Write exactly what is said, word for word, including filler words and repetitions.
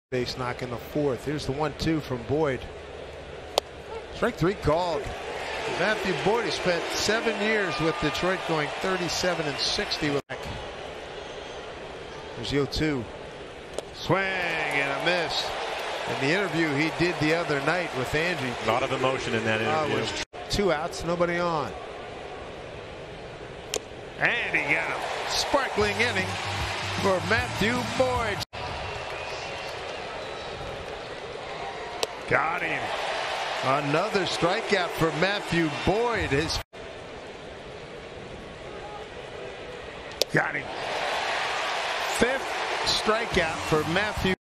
Base knock in the fourth. Here's the one two from Boyd. Strike three called. Matthew Boyd has spent seven years with Detroit, going thirty-seven and sixty with. There's the oh two. Swing and a miss. In the interview he did the other night with Angie. A lot of emotion in that interview. Uh, was two outs, nobody on. And he got a sparkling inning for Matthew Boyd. Got him. Another strikeout for Matthew Boyd. His got him. Fifth strikeout for Matthew.